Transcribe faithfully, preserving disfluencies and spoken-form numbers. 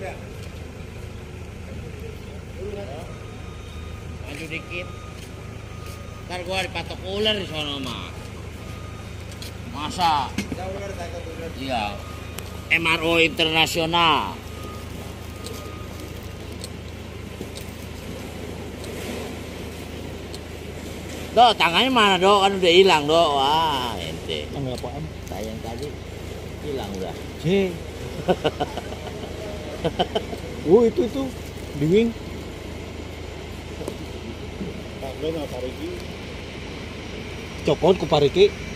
Maju dikit. Ntar gua dipatok ular di sono mah. Masa? Iya. M R O internasional. Do, tangannya mana do? Kan udah hilang do. Wah, ente. Ambil apaan? Sayang tadi hilang udah. C. Oh itu itu di wing. Copot ku pariki.